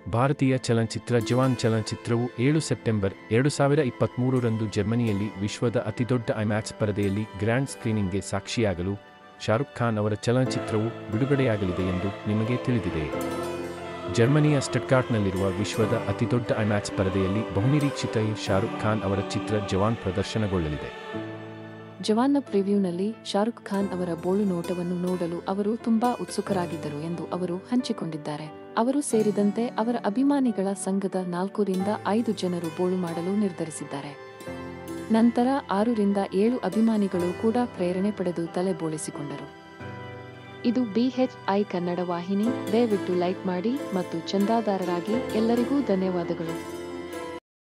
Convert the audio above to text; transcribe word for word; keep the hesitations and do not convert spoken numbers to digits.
ಭಾರತೀಯ ಚಲನಚಿತ್ರ ಜವಾನ್ ಚಲನಚಿತ್ರವು ಏಳು ಸೆಪ್ಟೆಂಬರ್ ಎರಡು ಸಾವಿರ ಇಪ್ಪತ್ತ್ಮೂರರಂದು ಜರ್ಮನಿಯಲ್ಲಿ ವಿಶ್ವದ ಅತಿದೊಡ್ಡ ಐಮ್ಯಾಕ್ಸ್ ಪರದೆಯಲ್ಲಿ ಗ್ರ್ಯಾಂಡ್ ಸ್ಕ್ರೀನಿಂಗ್ಗೆ ಸಾಕ್ಷಿಯಾಗಲು ಶಾರುಖ್ ಖಾನ್ ಅವರ ಚಲನಚಿತ್ರವು ಬಿಡುಗಡೆಯಾಗಲಿದೆ ಎಂದು ನಿಮಗೆ ತಿಳಿದಿದೆ. ಜರ್ಮನಿಯ ಸ್ಟಟ್ಗಾರ್ಟ್ನಲ್ಲಿರುವ ವಿಶ್ವದ ಅತಿದೊಡ್ಡ ಐಮ್ಯಾಕ್ಸ್ ಪರದೆಯಲ್ಲಿ ಬಹುನಿರೀಕ್ಷಿತ ಶಾರುಖ್ ಖಾನ್ ಅವರ ಚಿತ್ರ ಜವಾನ್ ಪ್ರದರ್ಶನಗೊಳ್ಳಲಿದೆ. ಜವಾನ್ನ ಪ್ರಿವ್ಯೂನಲ್ಲಿ ಶಾರುಖ್ ಖಾನ್ ಅವರ ಬೋಳು ನೋಟವನ್ನು ನೋಡಲು ಅವರು ತುಂಬಾ ಉತ್ಸುಕರಾಗಿದ್ದರು ಎಂದು ಅವರು ಹಂಚಿಕೊಂಡಿದ್ದಾರೆ. ಅವರು ಸೇರಿದಂತೆ ಅವರ ಅಭಿಮಾನಿಗಳ ಸಂಘದ ನಾಲ್ಕರಿಂದ ಐದು ಜನರು ಬೋಳು ಮಾಡಲು ನಿರ್ಧರಿಸಿದ್ದಾರೆ. ನಂತರ ಆರರಿಂದ ಏಳು ಅಭಿಮಾನಿಗಳು ಕೂಡ ಪ್ರೇರಣೆ ಪಡೆದು ತಲೆ ಬೋಳಿಸಿಕೊಂಡರು. ಇದು ಬಿ ಎಚ್ ಐ ಕನ್ನಡ ವಾಹಿನಿ. ದಯವಿಟ್ಟು ಲೈಕ್ ಮಾಡಿ ಮತ್ತು ಚಂದಾದಾರರಾಗಿ. ಎಲ್ಲರಿಗೂ ಧನ್ಯವಾದಗಳು.